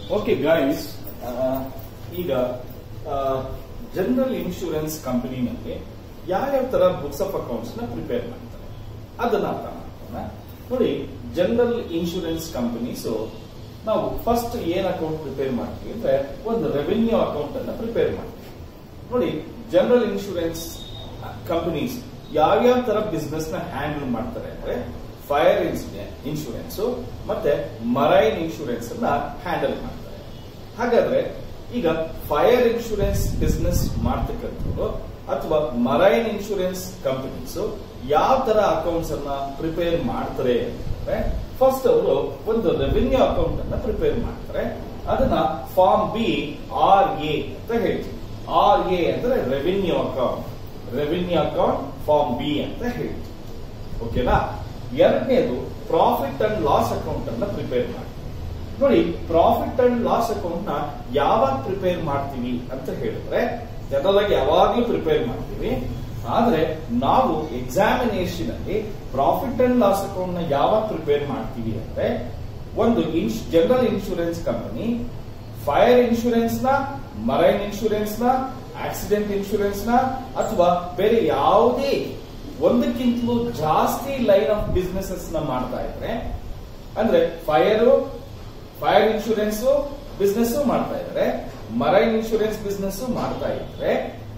Okay guys, ಈಗ general insurance ಕಂಪನಿನಲ್ಲಿ ಯಾವ್ಯಾವ ತರ ಬುಕ್ಸ್ ಆಫ್ ಅಕೌಂಟ್ಸ್ ನ ಪ್ರಿಪೇರ್ ಮಾಡ್ತಾರೆ ಅದನ್ನ ಅರ್ಥ ಮಾಡ್ಕೋಣ. ನೋಡಿ, ಜನರಲ್ ಇನ್ಶೂರೆನ್ಸ್ ಕಂಪನೀಸ್ ನಾವು ಫಸ್ಟ್ ಏನ್ ಅಕೌಂಟ್ ಪ್ರಿಪೇರ್ ಮಾಡ್ತೀವಿ ಅಂದ್ರೆ ಒಂದು ರೆವಿನ್ಯೂ ಅಕೌಂಟ್ ಅನ್ನ ಪ್ರಿಪೇರ್ ಮಾಡ್ತೀವಿ. ನೋಡಿ, ಜನರಲ್ ಇನ್ಶೂರೆನ್ಸ್ ಕಂಪನೀಸ್ ಯಾವ್ಯಾವ ತರ ಬಿಸ್ನೆಸ್ ನ ಹ್ಯಾಂಡಲ್ ಮಾಡ್ತಾರೆ ಅಂದ್ರೆ ಫೈರ್ ಇನ್ಶೂರೆನ್ಸ್ ಮತ್ತೆ ಮರೈನ್ ಇನ್ಶೂರೆನ್ಸ್ ಅನ್ನ ಹ್ಯಾಂಡಲ್ ಮಾಡ್ತಾರೆ. ಹಾಗಾದ್ರೆ ಈಗ ಫೈರ್ ಇನ್ಶೂರೆನ್ಸ್ ಬಿಸ್ನೆಸ್ ಮಾಡ್ತಕ್ಕಂಥವ್ರು ಅಥವಾ ಮರೈನ್ ಇನ್ಶೂರೆನ್ಸ್ ಕಂಪನೀಸ್ ಯಾವ ತರ ಅಕೌಂಟ್ಸ್ ಅನ್ನ ಪ್ರಿಪೇರ್ ಮಾಡ್ತಾರೆ ಅಂದ್ರೆ ಫಸ್ಟ್ ಅವರು ಒಂದು ರೆವಿನ್ಯೂ ಅಕೌಂಟ್ ಅನ್ನ ಪ್ರಿಪೇರ್ ಮಾಡ್ತಾರೆ. ಅದನ್ನ ಫಾರ್ಮ್ ಬಿ ಆರ್ ಎ ಅಂತ ಹೇಳ್ತೀವಿ. ಆರ್ ಎ ಅಂದ್ರೆ ರೆವಿನ್ಯೂ ಅಕೌಂಟ್ ಫಾರ್ಮ್ ಬಿ ಅಂತ ಹೇಳ್ತೀವಿ. ಓಕೆನಾ? ಎರಡನೇದು ಪ್ರಾಫಿಟ್ ಅಂಡ್ ಲಾಸ್ ಅಕೌಂಟ್ ಅನ್ನ ಪ್ರಿಪೇರ್ ಮಾಡಿ. ನೋಡಿ, ಪ್ರಾಫಿಟ್ ಅಂಡ್ ಲಾಸ್ ಅಕೌಂಟ್ ನ ಯಾವಾಗ ಪ್ರಿಪೇರ್ ಮಾಡ್ತೀವಿ ಅಂತ ಹೇಳಿದ್ರೆ ಜನರಲ್ ಆಗಿ ಯಾವಾಗ್ಲೂ ಪ್ರಿಪೇರ್ ಮಾಡ್ತೀವಿ. ಆದ್ರೆ ನಾವು ಎಕ್ಸಾಮಿನೇಷನ್ ಅಲ್ಲಿ ಪ್ರಾಫಿಟ್ ಅಂಡ್ ಲಾಸ್ ಅಕೌಂಟ್ ನ ಯಾವಾಗ ಪ್ರಿಪೇರ್ ಮಾಡ್ತೀವಿ ಅಂದ್ರೆ ಒಂದು general insurance company fire insurance ನ, ಮರೈನ್ ಇನ್ಶೂರೆನ್ಸ್ ನ, ಆಕ್ಸಿಡೆಂಟ್ ಇನ್ಶೂರೆನ್ಸ್ ನ ಅಥವಾ ಬೇರೆ ಯಾವುದೇ ಒಂದಕ್ಕಿಂತಲೂ ಜಾಸ್ತಿ ಲೈನ್ ಆಫ್ ಬಿಸ್ನೆಸಸ್ ನ ಮಾಡ್ತಾ ಇದ್ರೆ, ಅಂದ್ರೆ ಫೈರ್ ಇನ್ಶೂರೆನ್ಸ್ ಬಿಸ್ನೆಸ್ ಮಾಡ್ತಾ ಇದ್ರೆ, ಮರೈನ್ ಇನ್ಶೂರೆನ್ಸ್ ಬಿಸ್ನೆಸ್ ಮಾಡ್ತಾ ಇದ್ರೆ,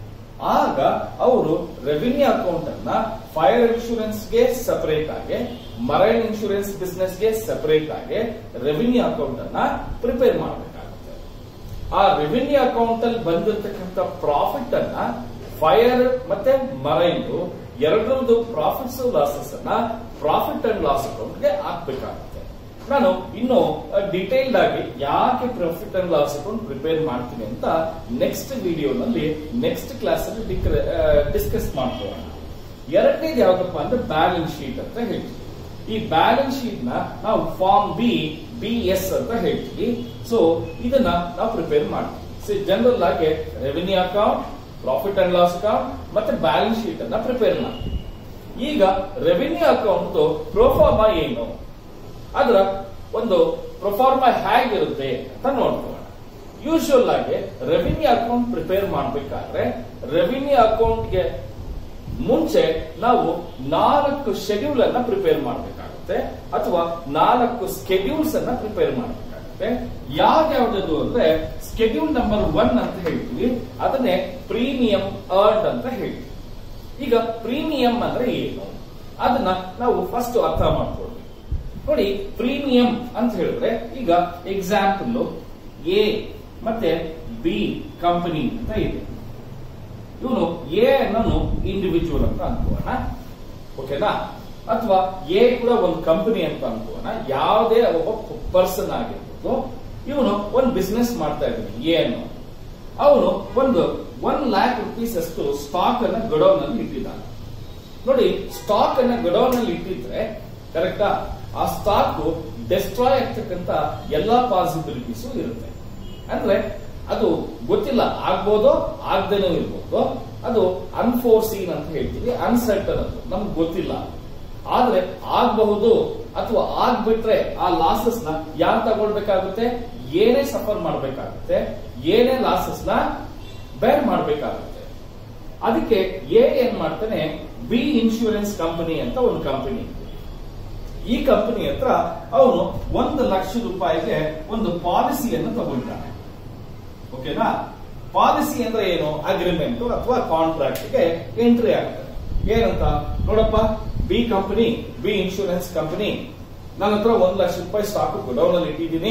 ಆಗ ಅವರು ರೆವಿನ್ಯೂ ಅಕೌಂಟ್ ಅನ್ನ ಫೈರ್ ಇನ್ಶೂರೆನ್ಸ್ ಗೆ ಸಪರೇಟ್ ಆಗಿ, ಮರೈನ್ ಇನ್ಶೂರೆನ್ಸ್ ಬಿಸ್ನೆಸ್ ಗೆ ಸಪರೇಟ್ ಆಗಿ ರೆವಿನ್ಯೂ ಅಕೌಂಟ್ ಅನ್ನ ಪ್ರಿಪೇರ್ ಮಾಡಬೇಕಾಗುತ್ತೆ. ಆ ರೆವಿನ್ಯೂ ಅಕೌಂಟ್ ಅಲ್ಲಿ ಬಂದಿರತಕ್ಕಂಥ ಪ್ರಾಫಿಟ್ ಅನ್ನ ಫೈರ್ ಮತ್ತೆ ಮರೈನ್ ಎರಡರದ್ದು ಪ್ರಾಫಿಟ್ಸ್ ಲಾಸಸ್ ಅನ್ನ ಪ್ರಾಫಿಟ್ ಅಂಡ್ ಲಾಸ್ ಅಕೌಂಟ್ ಗೆ ಹಾಕ್ಬೇಕಾಗುತ್ತೆ. ನಾನು ಇನ್ನು ಡಿಟೇಲ್ಡ್ ಆಗಿ ಯಾಕೆ profit and loss account prepare ಮಾಡ್ತೀನಿ ಅಂತ ನೆಕ್ಸ್ಟ್ ವಿಡಿಯೋನಲ್ಲಿ ನೆಕ್ಸ್ಟ್ ಕ್ಲಾಸ್ ಅಲ್ಲಿ ಡಿಸ್ಕಸ್ ಮಾಡ್ಕೊಳ್ಳೋಣ. ಎರಡನೇದು ಯಾವ್ದಪ್ಪ ಅಂದ್ರೆ ಬ್ಯಾಲೆನ್ಸ್ ಶೀಟ್ ಅಂತ ಹೇಳ್ತೀವಿ. ಈ ಬ್ಯಾಲೆನ್ಸ್ ಶೀಟ್ ನ ನಾವು ಫಾರ್ಮ್ BS ಅಂತ ಹೇಳ್ತೀವಿ. ಸೊ ಇದನ್ನ ನಾವು ಪ್ರಿಪೇರ್ ಮಾಡ್ತೀವಿ. ಜನರಲ್ ಆಗಿ revenue account, profit and loss account ಮತ್ತೆ ಬ್ಯಾಲೆನ್ಸ್ ಶೀಟ್ ಅನ್ನ ಪ್ರಿಪೇರ್ ಮಾಡ್ತೀವಿ. ಈಗ ರೆವಿನ್ಯೂ ಅಕೌಂಟ್ ಪ್ರೊಫಾರ್ಮಾ ಏನು, ಅದರ ಒಂದು ಪ್ರೊಫಾರ್ಮಾ ಹೇಗಿರುತ್ತೆ ಅಂತ ನೋಡ್ಕೊಳ್ಳೋಣ. ಯೂಶುವಲ್ ಆಗಿ ರೆವಿನ್ಯೂ ಅಕೌಂಟ್ ಪ್ರಿಪೇರ್ ಮಾಡಬೇಕಾದ್ರೆ ರೆವಿನ್ಯೂ ಅಕೌಂಟ್ಗೆ ಮುಂಚೆ ನಾವು 4 ಶೆಡ್ಯೂಲ್ ಅನ್ನ ಪ್ರಿಪೇರ್ ಮಾಡಬೇಕಾಗುತ್ತೆ ಅಥವಾ 4 ಸ್ಕೆಡ್ಯೂಲ್ಸ್ ಅನ್ನ ಪ್ರಿಪೇರ್ ಮಾಡಬೇಕಾಗುತ್ತೆ. ಯಾವ್ಯಾವ್ದು ಅಂದ್ರೆ ಸ್ಕೆಡ್ಯೂಲ್ ನಂಬರ್ 1 ಅಂತ ಹೇಳ್ತೀವಿ, ಅದನ್ನೇ ಪ್ರೀಮಿಯಂ ಅರ್ನ್ಡ್ ಅಂತ ಹೇಳ್ತೀವಿ. ಈಗ ಪ್ರೀಮಿಯಂ ಅಂದ್ರೆ ಏನು ಅದನ್ನ ನಾವು ಫಸ್ಟ್ ಅರ್ಥ ಮಾಡ್ಕೊಳ್ತೀವಿ. ನೋಡಿ, ಪ್ರೀಮಿಯಂ ಅಂತ ಹೇಳಿದ್ರೆ ಈಗ ಎಕ್ಸಾಂಪಲ್ ಎ ಮತ್ತೆ ಬಿ ಕಂಪನಿ ಅಂತ ಇದೆ. ಇವನು ಎ ಅನ್ನೋನು ಇಂಡಿವಿಜುವಲ್ ಅಂತ ಅನ್ಕೋಣ, ಓಕೆನಾ? ಅಥವಾ ಎ ಕೂಡ ಒಂದು ಕಂಪನಿ ಅಂತ ಅನ್ಕೋಣ. ಯಾವುದೇ ಒಬ್ಬ ಪರ್ಸನ್ ಆಗಿರ್ಬೋದು. ಇವನು ಒಂದು ಬಿಸ್ನೆಸ್ ಮಾಡ್ತಾ ಇದ್ದಾನೆ ಎ ಅನ್ನೋ. ಅವನು ಒಂದು 1 lakh rupees ಅಷ್ಟು ಸ್ಟಾಕ್ ಅನ್ನ ಗಡೌನ್ ನಲ್ಲಿ ಇಟ್ಟಿದ್ದಾನೆ. ನೋಡಿ, ಸ್ಟಾಕ್ ಅನ್ನ ಗಡೌನ್ ನಲ್ಲಿ ಇಟ್ಟಿದ್ರೆ ಕರೆಕ್ಟಾ, ಆ ಸ್ಟಾಕ್ ಡೆಸ್ಟ್ರಾಯ್ ಆಗ್ತಕ್ಕಂತ ಎಲ್ಲಾ ಪಾಸಿಬಿಲಿಟೀಸ್ ಇರುತ್ತೆ. ಅಂದ್ರೆ ಅದು ಗೊತ್ತಿಲ್ಲ, ಆಗ್ಬೋದು ಆಗದೇನೂ ಇರ್ಬೋದು. ಅದು ಅನ್ಫೋರ್ಸೀನ್ ಅಂತ ಹೇಳ್ತೀವಿ, ಅನ್ಸರ್ಟನ್ ಅಂತ ನಮ್ಗೆ ಗೊತ್ತಿಲ್ಲ. ಆದ್ರೆ ಆಗಬಹುದು ಅಥವಾ ಆಗ್ಬಿಟ್ರೆ ಆ ಲಾಸಸ್ ನ ಯಾರು ತಗೊಳ್ಬೇಕಾಗುತ್ತೆ, ಏನೇ ಸಫರ್ ಮಾಡಬೇಕಾಗುತ್ತೆ, ಏನೇ ಲಾಸಸ್ ನ ಬೇರ್ ಮಾಡಬೇಕಾಗುತ್ತೆ. ಅದಕ್ಕೆ ಎ ಏನ್ ಮಾಡ್ತಾನೆ, ಬಿ ಇನ್ಶೂರೆನ್ಸ್ ಕಂಪನಿ ಅಂತ ಒಂದು ಕಂಪನಿ. ಈ ಕಂಪನಿ ಹತ್ರ ಅವನು 1 ಲಕ್ಷ ರೂಪಾಯಿಗೆ ಒಂದು ಪಾಲಿಸಿಯನ್ನು ತಗೊಳ್ತಾನೆ. ಓಕೆನಾ? ಪಾಲಿಸಿ ಅಂದ್ರೆ ಏನು? ಅಗ್ರಿಮೆಂಟ್ ಅಥವಾ ಕಾಂಟ್ರಾಕ್ಟ್ ಗೆ ಎಂಟ್ರಿ ಆಗ್ತಾರೆ. ಏನಂತ, ನೋಡಪ್ಪ, ಬಿ ಇನ್ಶೂರೆನ್ಸ್ ಕಂಪನಿ ನನ್ನ ಹತ್ರ 1 ಲಕ್ಷ ರೂಪಾಯಿ ಸ್ಟಾಕ್ ಗೋಡೌನ್ ಅಲ್ಲಿ ಇಟ್ಟಿದ್ದೀನಿ.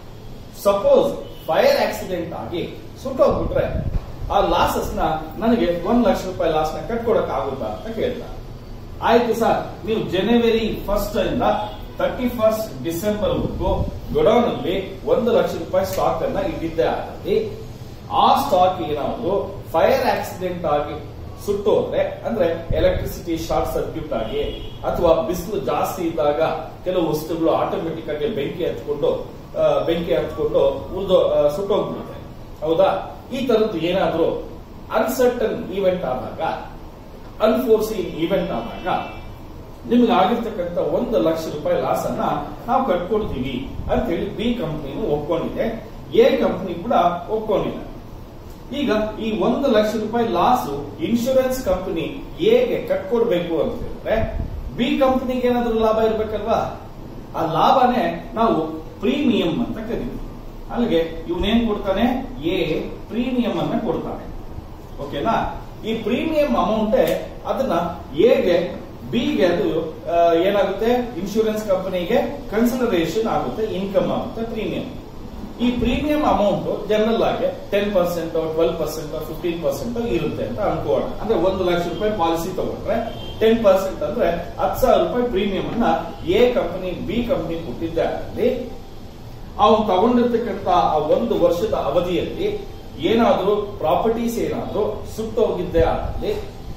ಸಪೋಸ್ ಫೈರ್ ಆಕ್ಸಿಡೆಂಟ್ ಆಗಿ ಸುಟ್ಟೋಗ್ಬಿಟ್ರೆ ಆ ಲಾಸಸ್ ನ ನನಗೆ 1 ಲಕ್ಷ ರೂಪಾಯಿ ಲಾಸ್ ನ ಕಟ್ಕೊಡಕ್ ಆಗುತ್ತಾ ಅಂತ ಕೇಳ್ತಾರೆ. ಆಯ್ತು ಸರ್, ನೀವು ಜನವರಿ 1 ಇಂದ 31 ಡಿಸೆಂಬರ್ ವರೆಗೂ ಗೋಡೌನ್ ಅಲ್ಲಿ 1 ಲಕ್ಷ ರೂಪಾಯಿ ಸ್ಟಾಕ್ ಅನ್ನ ಇಟ್ಟಿದ್ದೇ ಆಗಲಿ. ಆ ಸ್ಟಾಕ್ ಏನಾದ್ರು ಫೈರ್ ಆಕ್ಸಿಡೆಂಟ್ ಆಗಿ ಸುಟ್ಟೋದ್ರೆ, ಅಂದ್ರೆ ಎಲೆಕ್ಟ್ರಿಸಿಟಿ ಶಾರ್ಟ್ ಸರ್ಕ್ಯೂಟ್ ಆಗಿ ಅಥವಾ ಬಿಸಿಲು ಜಾಸ್ತಿ ಇದ್ದಾಗ ಕೆಲವು ವಸ್ತುಗಳು ಆಟೋಮೆಟಿಕ್ ಆಗಿ ಬೆಂಕಿ ಹತ್ಕೊಂಡು ಸುಟ್ಟೋಗ್ಬಿಡುತ್ತೆ. ಹೌದಾ? ಈ ತರದ್ದು ಏನಾದ್ರು ಅನ್ಸರ್ಟನ್ ಈವೆಂಟ್ ಆದಾಗ, ಅನ್ಫೋರ್ಸಿನ್ ಈವೆಂಟ್ ಆದಾಗ ನಿಮ್ಗೆ ಆಗಿರ್ತಕ್ಕಂಥ 1 ಲಕ್ಷ ರೂಪಾಯಿ ಲಾಸ್ ಅನ್ನ ನಾವು ಕಟ್ಕೊಡ್ತೀವಿ ಅಂತ ಹೇಳಿ ಬಿ ಕಂಪನಿನೂ ಒಪ್ಕೊಂಡಿದೆ. ಎ ಕಂಪನಿ ಕೂಡ ಒಪ್ಕೊಂಡಿಲ್ಲ. ಈಗ ಈ 1 ಲಕ್ಷ ರೂಪಾಯಿ ಲಾಸ್ ಇನ್ಶೂರೆನ್ಸ್ ಕಂಪನಿ ಎಗೆ ಕಟ್ಕೊಡ್ಬೇಕು ಅಂತ ಹೇಳಿದ್ರೆ ಬಿ ಕಂಪನಿಗೆ ಏನಾದ್ರೂ ಲಾಭ ಇರ್ಬೇಕಲ್ವಾ? ಆ ಲಾಭನೇ ನಾವು ಪ್ರೀಮಿಯಂ ಅಂತ ಕರೀತೀವಿ. ಅಲ್ಲಿಗೆ ಇವನೇನ್ ಕೊಡ್ತಾನೆ? ಎ ಪ್ರೀಮಿಯಂ ಅನ್ನ ಕೊಡ್ತಾನೆ. ಓಕೆನಾ? ಈ ಪ್ರೀಮಿಯಂ ಅಮೌಂಟ್ ಅದನ್ನ ಎಗೆ ಬಿಗೆ ಅದು ಏನಾಗುತ್ತೆ? ಇನ್ಶೂರೆನ್ಸ್ ಕಂಪನಿಗೆ ಕನ್ಸಿಡರೇಷನ್ ಆಗುತ್ತೆ, ಇನ್ಕಮ್ ಆಗುತ್ತೆ ಪ್ರೀಮಿಯಂ. ಈ ಪ್ರೀಮಿಯಂ ಅಮೌಂಟ್ ಜನರಲ್ ಆಗಿ 10%, 12%, 15% ಇರುತ್ತೆ ಅಂತ ಅನ್ಕೋಣ. ಅಂದ್ರೆ 1 ಲಕ್ಷ ರೂಪಾಯಿ ಪಾಲಿಸಿ ತಗೊಂಡ್ರೆ 10% ಅಂದ್ರೆ 10,000 ರೂಪಾಯಿ ಪ್ರೀಮಿಯಂ ಅನ್ನ ಎ ಕಂಪನಿ ಬಿ ಕಂಪನಿ ಕೊಟ್ಟಿದ್ದಾರೆ. ಅವನು ತಗೊಂಡಿರ್ತಕ್ಕಂಥ ಆ 1 ವರ್ಷದ ಅವಧಿಯಲ್ಲಿ ಏನಾದ್ರೂ ಪ್ರಾಪರ್ಟೀಸ್ ಏನಾದ್ರೂ ಸುಟ್ಟೋಗಿದ್ದೇ ಆಗಲಿ,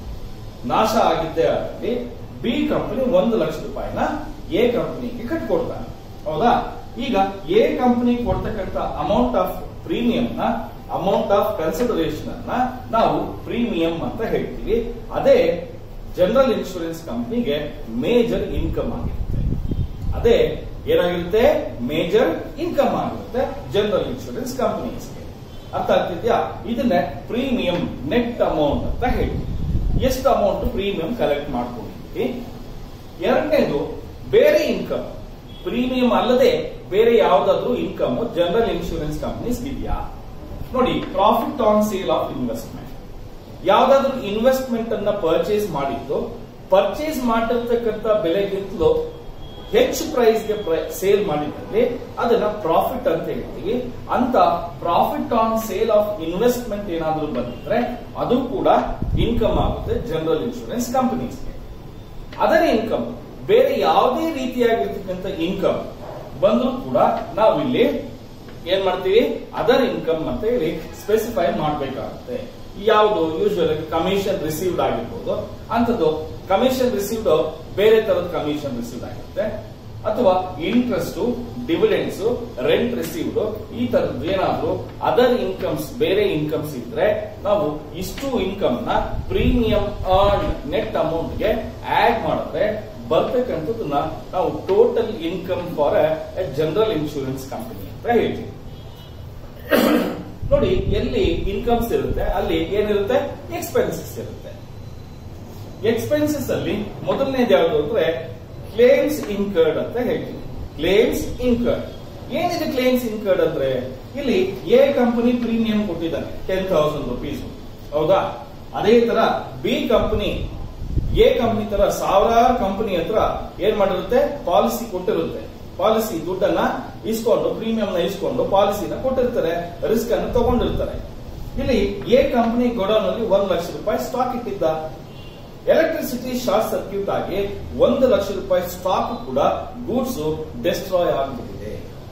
ನಾಶ ಆಗಿದ್ದೇ ಆಗಲಿ, ಬಿ ಕಂಪನಿ 1 ಲಕ್ಷ ರೂಪಾಯಿನ ಎ ಕಂಪನಿಗೆ ಕಟ್ಕೊಡ್ತಾನೆ. ಹೌದಾ? ಈಗ ಎ ಕಂಪನಿ ಕೊಡ್ತಕ್ಕಂಥ ಅಮೌಂಟ್ ಆಫ್ ಪ್ರೀಮಿಯಂ ನ, ಅಮೌಂಟ್ ಆಫ್ ಕನ್ಸಿಡರೇಷನ್ ಅನ್ನ ನಾವು ಪ್ರೀಮಿಯಂ ಅಂತ ಹೇಳ್ತೀವಿ. ಅದೇ ಜನರಲ್ ಇನ್ಶೂರೆನ್ಸ್ ಕಂಪನಿಗೆ ಮೇಜರ್ ಇನ್ಕಮ್ ಆಗಿರುತ್ತೆ. ಅದೇ ಏನಾಗಿರುತ್ತೆ? ಮೇಜರ್ ಇನ್ಕಮ್ ಆಗಿರುತ್ತೆ ಜನರಲ್ ಇನ್ಶೂರೆನ್ಸ್ ಕಂಪನೀಸ್ಗೆ. ಅರ್ಥ ಆಗ್ತಿದ್ಯಾ? ಇದನ್ನೇ ಪ್ರೀಮಿಯಂ ನೆಟ್ ಅಮೌಂಟ್ ಅಂತ ಹೇಳ್ತೀವಿ. ಎಷ್ಟು ಅಮೌಂಟ್ ಪ್ರೀಮಿಯಂ ಕಲೆಕ್ಟ್ ಮಾಡ್ಕೊಂಡಿದ್ವಿ. ಎರಡನೇದು ಬೇರೆ ಇನ್ಕಮ್. ಪ್ರೀಮಿಯಂ ಅಲ್ಲದೆ ಬೇರೆ ಯಾವ್ದಾದ್ರು ಇನ್ಕಮ್ ಜನರಲ್ ಇನ್ಶೂರೆನ್ಸ್ ಕಂಪನೀಸ್ ಇದೆಯಾ? ನೋಡಿ, profit on sale of investment. ಯಾವ್ದಾದ್ರು ಇನ್ವೆಸ್ಟ್ಮೆಂಟ್ ಅನ್ನ ಪರ್ಚೇಸ್ ಮಾಡಿದ್ದು ಪರ್ಚೇಸ್ ಮಾಡಿರ್ತಕ್ಕಂಥ ಬೆಲೆಗಿಂತಲೂ ಹೆಚ್ಚು ಪ್ರೈಸ್ಗೆ ಸೇಲ್ ಮಾಡಿದ್ರೆ ಅದನ್ನ ಪ್ರಾಫಿಟ್ ಅಂತ ಹೇಳ್ತೀವಿ. ಅಂತ profit on sale of investment ಏನಾದ್ರೂ ಬಂದಿದ್ರೆ ಅದು ಕೂಡ ಇನ್ಕಮ್ ಆಗುತ್ತೆ ಜನರಲ್ ಇನ್ಶೂರೆನ್ಸ್ ಕಂಪನೀಸ್ಗೆ. ಅದರ ಇನ್ಕಮ್ ಬೇರೆ ಯಾವುದೇ ರೀತಿಯಾಗಿರ್ತಕ್ಕಂಥ ಇನ್ಕಮ್ ಬಂದ್ರೂ ಕೂಡ ನಾವು ಇಲ್ಲಿ ಏನ್ ಮಾಡ್ತೀವಿ? ಅದರ್ ಇನ್ಕಮ್ ಅಂತ ಹೇಳಿ ಸ್ಪೆಸಿಫೈ ಮಾಡಬೇಕಾಗುತ್ತೆ. ಯಾವುದು? ಯೂಶುವಲ್ ಕಮಿಷನ್ ರಿಸೀವ್ಡ್ ಆಗಿರ್ಬೋದು. ಅಂತದ್ದು ಕಮಿಷನ್ ರಿಸೀವ್ಡ್ ಬೇರೆ ತರದ ಕಮಿಷನ್ ರಿಸೀವ್ಡ್ ಆಗಿರುತ್ತೆ, ಅಥವಾ ಇಂಟ್ರೆಸ್ಟ್, ಡಿವಿಡೆಂಡ್ಸ್, ರೆಂಟ್ ರಿಸೀವ್ಡ್, ಈ ತರದ್ದು ಏನಾದ್ರು ಅದರ್ ಇನ್ಕಮ್ಸ್, ಬೇರೆ ಇನ್ಕಮ್ಸ್ ಇದ್ರೆ ನಾವು ಇಷ್ಟು ಇನ್ಕಮ್ ನ ಪ್ರೀಮಿಯಂ ಅರ್ನ್ ನೆಟ್ ಅಮೌಂಟ್ ಗೆ ಆಡ್ ಮಾಡಿದ್ರೆ ಬರ್ತಕ್ಕಂಥದ್ದನ್ನ ನಾವು total income for a general insurance company ಅಂತ ಹೇಳ್ತೀವಿ. ನೋಡಿ, ಎಲ್ಲಿ ಇನ್ಕಮ್ಸ್ ಇರುತ್ತೆ ಅಲ್ಲಿ ಏನಿರುತ್ತೆ? ಎಕ್ಸ್ಪೆನ್ಸಸ್ ಇರುತ್ತೆ. ಎಕ್ಸ್ಪೆನ್ಸಸ್ ಅಲ್ಲಿ ಮೊದಲನೇದು ಯಾವುದು ಅಂದ್ರೆ ಕ್ಲೇಮ್ಸ್ ಇನ್ಕರ್ಡ್ ಅಂತ ಹೇಳ್ತೀವಿ. Claims incurred. ಏನಿದೆ ಕ್ಲೇಮ್ಸ್ ಇನ್ಕರ್ಡ್ ಅಂದ್ರೆ? ಇಲ್ಲಿ ಎ ಕಂಪನಿ ಪ್ರೀಮಿಯಂ ಕೊಟ್ಟಿದ್ದಾನೆ 10,000 rupees. ಹೌದಾ? ಅದೇ ತರ ಬಿ ಕಂಪನಿ ಎ ಕಂಪನಿ ತರ ಸಾವಿರಾರು ಕಂಪನಿ ಹತ್ರ ಏನ್ ಮಾಡಿರುತ್ತೆ? ಪಾಲಿಸಿ ಕೊಟ್ಟಿರುತ್ತೆ. ಪಾಲಿಸಿ ದುಡ್ಡನ್ನ ಇಸ್ಕೊಂಡು, ಪ್ರೀಮಿಯಂ ನ ಇಸ್ಕೊಂಡು ಪಾಲಿಸಿನ ಕೊಟ್ಟಿರ್ತಾರೆ, ರಿಸ್ಕ್ ಅನ್ನು ತಗೊಂಡಿರ್ತಾರೆ. ಇಲ್ಲಿ ಎ ಕಂಪನಿ ಗೋಡೌನ್ ಅಲ್ಲಿ 1 ಲಕ್ಷ ರೂಪಾಯಿ ಸ್ಟಾಕ್ ಇಟ್ಟಿದ್ದ. ಎಲೆಕ್ಟ್ರಿಸಿಟಿ ಶಾರ್ಟ್ ಸರ್ಕ್ಯೂಟ್ ಆಗಿ 1 ಲಕ್ಷ ರೂಪಾಯಿ ಸ್ಟಾಕ್ ಕೂಡ ಗೂಡ್ಸ್ ಡೆಸ್ಟ್ರಾಯ್ ಆಗಿಬಿಟ್ಟಿದೆ.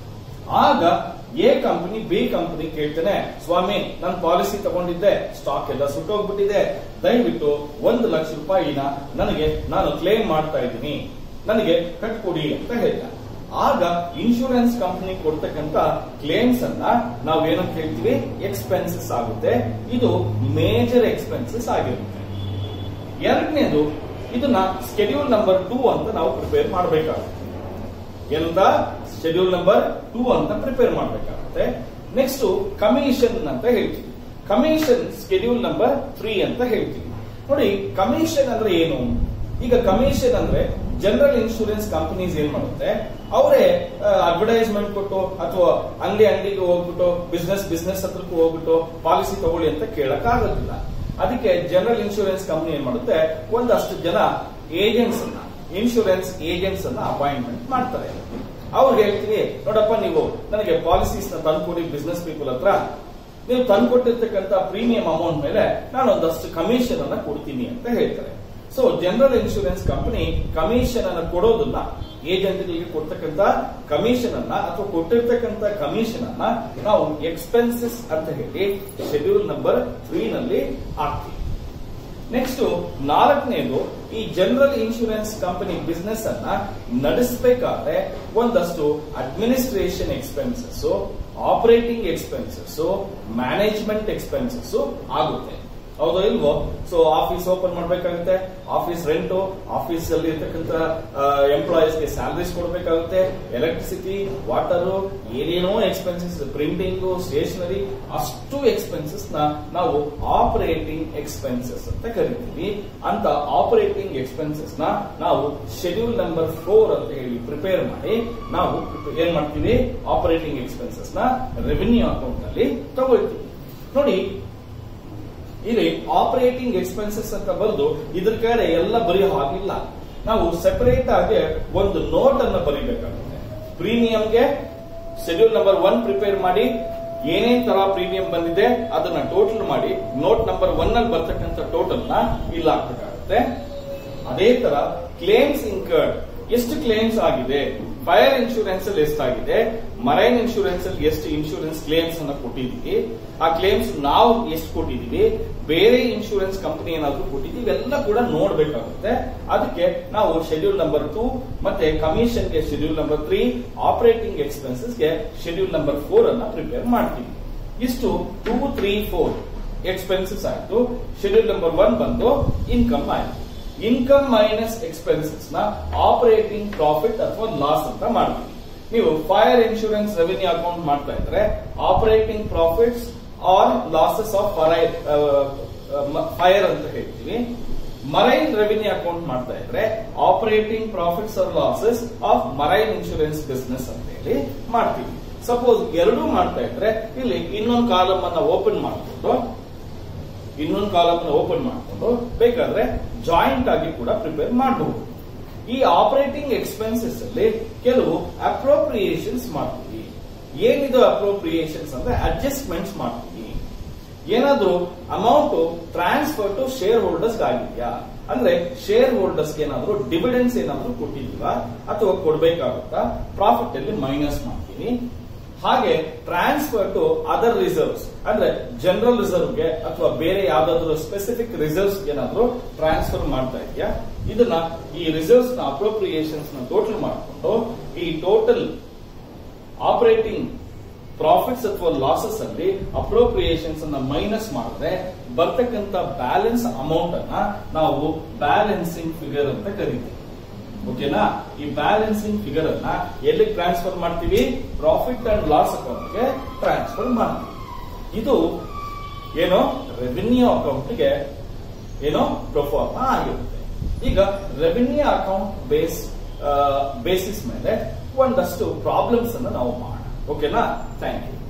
ಆಗ ಎ ಕಂಪನಿ ಬಿ ಕಂಪನಿ ಕೇಳ್ತಾನೆ, ಸ್ವಾಮಿ ನಾನು ಪಾಲಿಸಿ ತಗೊಂಡಿದ್ದೆ, ಸ್ಟಾಕ್ ಎಲ್ಲ ಸುಟ್ಟೋಗ್ಬಿಟ್ಟಿದೆ, ದಯವಿಟ್ಟು 1 ಲಕ್ಷ ರೂಪಾಯಿನ ನಾನು ಕ್ಲೇಮ್ ಮಾಡ್ತಾ ಇದ್ದೀನಿ, ನನಗೆ ಕಟ್ಕೊಡಿ ಅಂತ ಹೇಳ್ದ. ಆಗ ಇನ್ಶೂರೆನ್ಸ್ ಕಂಪನಿ ಕೊಡ್ತಕ್ಕಂತ ಕ್ಲೇಮ್ಸ್ ಅನ್ನ ನಾವೇನಂತ ಹೇಳ್ತೀವಿ? ಎಕ್ಸ್ಪೆನ್ಸಸ್ ಆಗುತ್ತೆ. ಇದು ಮೇಜರ್ ಎಕ್ಸ್ಪೆನ್ಸಸ್ ಆಗಿರುತ್ತೆ. ಎರಡನೇದು, ಇದನ್ನ ಶೆಡ್ಯೂಲ್ ನಂಬರ್ 2 ಅಂತ ನಾವು ಪ್ರಿಪೇರ್ ಮಾಡಬೇಕಾಗುತ್ತೆ. ಎಂತ? ಶೆಡ್ಯೂಲ್ ನಂಬರ್ 2 ಅಂತ ಪ್ರಿಪೇರ್ ಮಾಡಬೇಕಾಗುತ್ತೆ. ನೆಕ್ಸ್ಟ್ ಕಮಿಷನ್ ಅಂತ ಹೇಳ್ತೀವಿ. ಕಮಿಷನ್ ಶೆಡ್ಯೂಲ್ ನಂಬರ್ 3 ಅಂತ ಹೇಳ್ತೀವಿ. ನೋಡಿ, ಕಮಿಷನ್ ಅಂದ್ರೆ ಏನು? ಈಗ ಕಮಿಷನ್ ಅಂದ್ರೆ ಜನರಲ್ ಇನ್ಶೂರೆನ್ಸ್ ಕಂಪನೀಸ್ ಏನ್ ಮಾಡುತ್ತೆ? ಅವರೇ ಅಡ್ವರ್ಟೈಸ್ಮೆಂಟ್ ಕೊಟ್ಟು ಅಥವಾ ಅಂಗಡಿಗೆ ಹೋಗ್ಬಿಟ್ಟು ಬಿಸ್ನೆಸ್ ಹತ್ರಕ್ಕೂ ಹೋಗ್ಬಿಟ್ಟು ಪಾಲಿಸಿ ತಗೊಳ್ಳಿ ಅಂತ ಕೇಳಕ್ ಆಗೋದಿಲ್ಲ. ಅದಕ್ಕೆ ಜನರಲ್ ಇನ್ಶೂರೆನ್ಸ್ ಕಂಪನಿ ಏನ್ ಮಾಡುತ್ತೆ? ಒಂದಷ್ಟು ಜನ ಏಜೆಂಟ್ಸ್ ಅನ್ನ, ಇನ್ಶೂರೆನ್ಸ್ ಏಜೆಂಟ್ಸ್ ಅನ್ನ ಅಪಾಯಿಂಟ್ಮೆಂಟ್ ಮಾಡ್ತಾರೆ. ಅವ್ರು ಹೇಳ್ತೀವಿ, ನೋಡಪ್ಪ ನೀವು ನನಗೆ ಪಾಲಿಸೀಸ್ ನ ತಂದ್ಕೊಡಿ ಬಿಸ್ನೆಸ್ ಪೀಪಲ್ ಹತ್ರ, ನೀವು ತಂದ್ಕೊಟ್ಟಿರ್ತಕ್ಕಂಥ ಪ್ರೀಮಿಯಂ ಅಮೌಂಟ್ ಮೇಲೆ ನಾನು ಒಂದಷ್ಟು ಕಮಿಷನ್ ಅನ್ನ ಕೊಡ್ತೀನಿ ಅಂತ ಹೇಳ್ತಾರೆ. So general insurance company commission ಅನ್ನ ಕೊಡೋದನ್ನ, ಏಜೆಂಟ್ಗಳಿಗೆ ಕೊಡ್ತಕ್ಕಂಥ ಕಮಿಷನ್ ಅನ್ನ ಅಥವಾ ಕೊಟ್ಟಿರ್ತಕ್ಕಂಥ ಕಮಿಷನ್ ಅನ್ನ ನಾವು ಎಕ್ಸ್ಪೆನ್ಸಸ್ ಅಂತ ಹೇಳಿ ಶೆಡ್ಯೂಲ್ ನಂಬರ್ 3 ನಲ್ಲಿ ಹಾಕ್ತೀವಿ. ನೆಕ್ಸ್ಟ್ 4ನೇದು, ಈ ಜನರಲ್ ಇನ್ಶೂರೆನ್ಸ್ ಕಂಪನಿ ಬಿಸ್ನೆಸ್ ಅನ್ನ ನಡೆಸಬೇಕಾದ್ರೆ ಒಂದಷ್ಟು administration expenses, operating expenses, management expenses ಆಗುತ್ತೆ. ಹೌದೋ ಇಲ್ವೋ? ಸೊ ಆಫೀಸ್ ಓಪನ್ ಮಾಡ್ಬೇಕಾಗುತ್ತೆ, ಆಫೀಸ್ ರೆಂಟು, ಆಫೀಸ್ ಅಲ್ಲಿ ಇರ್ತಕ್ಕಂಥ ಎಂಪ್ಲಾಯೀಸ್ ಗೆ ಸ್ಯಾಲರೀಸ್ ಕೊಡ್ಬೇಕಾಗುತ್ತೆ, ಎಲೆಕ್ಟ್ರಿಸಿಟಿ, ವಾಟರ್, ಏನೇನೋ ಎಕ್ಸ್ಪೆನ್ಸಸ್, ಪ್ರಿಂಟಿಂಗ್, ಸ್ಟೇಷನರಿ, ಅಷ್ಟು ಎಕ್ಸ್ಪೆನ್ಸಸ್ ನಾವು ಆಪರೇಟಿಂಗ್ ಎಕ್ಸ್ಪೆನ್ಸಸ್ ಅಂತ ಕರಿತೀವಿ. ಅಂತ ಆಪರೇಟಿಂಗ್ ಎಕ್ಸ್ಪೆನ್ಸಸ್ ನಾವು ಶೆಡ್ಯೂಲ್ ನಂಬರ್ 4 ಅಂತ ಹೇಳಿ ಪ್ರಿಪೇರ್ ಮಾಡಿ ನಾವು ಏನ್ ಮಾಡ್ತೀವಿ, ಆಪರೇಟಿಂಗ್ ಎಕ್ಸ್ಪೆನ್ಸಸ್ ರೆವಿನ್ಯೂ ಅಕೌಂಟ್ ನಲ್ಲಿ ತಗೊಳ್ತೀವಿ. ನೋಡಿ ಇಲ್ಲಿ ಆಪರೇಟಿಂಗ್ ಎಕ್ಸ್ಪೆನ್ಸಸ್ ಅಂತ ಬಂದು ಇದ್ರ ಕಡೆ ಎಲ್ಲ ಬರೆಯೋ ಹಾಗಿಲ್ಲ. ನಾವು ಸೆಪರೇಟ್ ಆಗಿ ಒಂದು ನೋಟ್ ಅನ್ನ ಬರೀಬೇಕಾಗುತ್ತೆ. ಪ್ರೀಮಿಯಂಗೆ ಶೆಡ್ಯೂಲ್ ನಂಬರ್ 1 ಪ್ರಿಪೇರ್ ಮಾಡಿ ಏನೇನ್ ತರ ಪ್ರೀಮಿಯಂ ಬಂದಿದೆ ಅದನ್ನ ಟೋಟಲ್ ಮಾಡಿ ನೋಟ್ ನಂಬರ್ 1 ಅಲ್ಲಿ ಬರ್ತಕ್ಕಂಥ ಟೋಟಲ್ ನ ಇಲ್ಲಿ ಹಾಕಬೇಕಾಗುತ್ತೆ. ಅದೇ ತರ ಕ್ಲೇಮ್ಸ್ ಇನ್ಕರ್ಡ್, ಎಷ್ಟು ಕ್ಲೇಮ್ಸ್ ಆಗಿದೆ, ಫೈರ್ ಇನ್ಶೂರೆನ್ಸ್ ಅಲ್ಲಿ ಎಷ್ಟಾಗಿದೆ, ಮರೈನ್ ಇನ್ಶೂರೆನ್ಸ್ ಅಲ್ಲಿ ಎಷ್ಟು ಇನ್ಶೂರೆನ್ಸ್ ಕ್ಲೇಮ್ಸ್ ಅನ್ನ ಕೊಟ್ಟಿದೀವಿ, ಆ ಕ್ಲೇಮ್ಸ್ ನಾವು ಎಷ್ಟು ಕೊಟ್ಟಿದೀವಿ, ಬೇರೆ ಇನ್ಶೂರೆನ್ಸ್ ಕಂಪನಿ ಏನಾದ್ರು ಕೊಟ್ಟಿದೀವಿ, ಇವೆಲ್ಲ ಕೂಡ ನೋಡ್ಬೇಕಾಗುತ್ತೆ. ಅದಕ್ಕೆ ನಾವು ಶೆಡ್ಯೂಲ್ ನಂಬರ್ 2 ಮತ್ತೆ ಕಮಿಷನ್ ಗೆ ಶೆಡ್ಯೂಲ್ ನಂಬರ್ 3, ಆಪರೇಟಿಂಗ್ ಎಕ್ಸ್ಪೆನ್ಸಸ್ ಗೆ ಶೆಡ್ಯೂಲ್ ನಂಬರ್ 4 ಅನ್ನ ಪ್ರಿಪೇರ್ ಮಾಡ್ತೀವಿ. ಇಷ್ಟು 2, 3, 4 ಎಕ್ಸ್ಪೆನ್ಸಸ್ ಆಯ್ತು. ಶೆಡ್ಯೂಲ್ ನಂಬರ್ 1 ಬಂದು ಇನ್ಕಮ್ ಆಯ್ತು. ಇನ್ಕಮ್ ಮೈನಸ್ ಎಕ್ಸ್ಪೆನ್ಸಸ್ ನ ಆಪರೇಟಿಂಗ್ ಪ್ರಾಫಿಟ್ ಅಥವಾ ಲಾಸ್ ಅಂತ ಮಾಡ್ತೀವಿ. ನೀವು ಫೈರ್ ಇನ್ಶೂರೆನ್ಸ್ ರೆವಿನ್ಯೂ ಅಕೌಂಟ್ ಮಾಡ್ತಾ ಇದ್ರೆ operating profits or losses of fire ಅಂತ ಹೇಳ್ತೀವಿ. ಮರೈನ್ ರೆವಿನ್ಯೂ ಅಕೌಂಟ್ ಮಾಡ್ತಾ ಇದ್ರೆ operating profits or losses of marine insurance business ಅಂತ ಹೇಳಿ ಮಾಡ್ತೀವಿ. ಸಪೋಸ್ ಎರಡೂ ಮಾಡ್ತಾ ಇದ್ರೆ ಇಲ್ಲಿ ಇನ್ನೊಂದು ಕಾಲಮ್ ಅನ್ನ ಓಪನ್ ಮಾಡಿಕೊಂಡು ಬೇಕಾದ್ರೆ ಜಾಯಿಂಟ್ ಆಗಿ ಕೂಡ ಪ್ರಿಪೇರ್ ಮಾಡಬಹುದು. ಈ ಆಪರೇಟಿಂಗ್ ಎಕ್ಸ್ಪೆನ್ಸಸ್ ಅಲ್ಲಿ ಕೆಲವು ಅಪ್ರೋಪ್ರಿಯೇಷನ್ಸ್ ಮಾಡ್ತೀವಿ. ಏನಿದು ಅಪ್ರೋಪ್ರಿಯೇಷನ್ಸ್ ಅಂದ್ರೆ ಅಡ್ಜಸ್ಟ್ಮೆಂಟ್ಸ್ ಮಾಡ್ತೀವಿ. ಏನಾದ್ರೂ amount transfer to shareholders ಆಗಿದೆಯಾ, ಅಂದ್ರೆ ಶೇರ್ ಹೋಲ್ಡರ್ಸ್ ಏನಾದ್ರು ಡಿವಿಡೆನ್ಸ್ ಏನಾದ್ರು ಕೊಟ್ಟಿದೀವಾ ಅಥವಾ ಕೊಡ್ಬೇಕಾಗುತ್ತಾ, ಪ್ರಾಫಿಟ್ ಅಲ್ಲಿ ಮೈನಸ್ ಮಾಡ್ತೀವಿ. ಹಾಗೆ ಟ್ರಾನ್ಸ್ಫರ್ ಟು ಅದರ್ ರಿಸರ್ವ್ಸ್ ಅಂದ್ರೆ ಜನರಲ್ ರಿಸರ್ವ್ಗೆ ಅಥವಾ ಬೇರೆ ಯಾವ್ದಾದ್ರು ಸ್ಪೆಸಿಫಿಕ್ ರಿಸರ್ವ್ಸ್ ಏನಾದ್ರು ಟ್ರಾನ್ಸ್ಫರ್ ಮಾಡ್ತಾ ಇದೆಯಾ, ಇದನ್ನ ಈ ರಿಸರ್ವ್ಸ್ ನ ಅಪ್ರೋಪ್ರಿಯೇಷನ್ಸ್ ನ ಟೋಟಲ್ ಮಾಡಿಕೊಂಡು ಈ ಟೋಟಲ್ ಆಪರೇಟಿಂಗ್ ಪ್ರಾಫಿಟ್ಸ್ ಅಥವಾ ಲಾಸಸ್ ಅಲ್ಲಿ ಅಪ್ರೋಪ್ರಿಯೇಷನ್ಸ್ ಅನ್ನ ಮೈನಸ್ ಮಾಡಿದ್ರೆ ಬರ್ತಕ್ಕಂಥ ಬ್ಯಾಲೆನ್ಸ್ ಅಮೌಂಟ್ ಅನ್ನ ನಾವು ಬ್ಯಾಲೆನ್ಸಿಂಗ್ ಫಿಗರ್ ಅಂತ ಕರಿತೀವಿ. ಓಕೆನಾ? ಈ ಬ್ಯಾಲೆನ್ಸಿಂಗ್ ಫಿಗರ್ ಅನ್ನ ಎಲ್ಲಿ ಟ್ರಾನ್ಸ್ಫರ್ ಮಾಡ್ತೀವಿ, ಪ್ರಾಫಿಟ್ ಅಂಡ್ ಲಾಸ್ ಅಕೌಂಟ್ ಗೆ ಟ್ರಾನ್ಸ್ಫರ್ ಮಾಡ್ತೀವಿ. ಇದು ಏನೋ ರೆವಿನ್ಯೂ ಅಕೌಂಟ್ ಗೆ ಏನೋ ಪ್ರೊಫಾರ್ಮ ಆಗಿರುತ್ತೆ. ಈಗ ರೆವಿನ್ಯೂ ಅಕೌಂಟ್ ಬೇಸಿಸ್ ಮೇಲೆ ಒಂದಷ್ಟು ಪ್ರಾಬ್ಲಮ್ಸ್ ಅನ್ನು ನಾವು ಮಾಡೋಣ. ಓಕೆನಾ? Thank you.